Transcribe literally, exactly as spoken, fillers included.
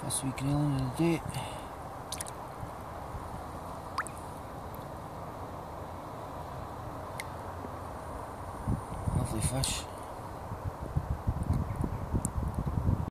First wee grayling of the day. Lovely fish.